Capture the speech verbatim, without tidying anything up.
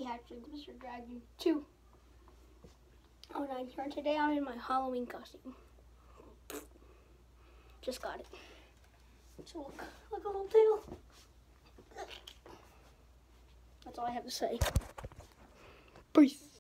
three, actually, Mister Dragon two. Oh, nine here. Today I'm in my Halloween costume. Just got it. So look, like a little tail. That's all I have to say. Peace.